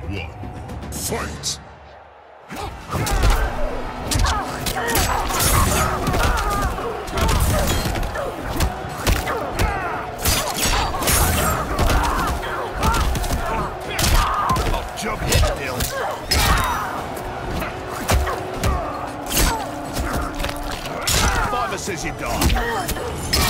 one. Fight! Jump hill. Fiver says you die.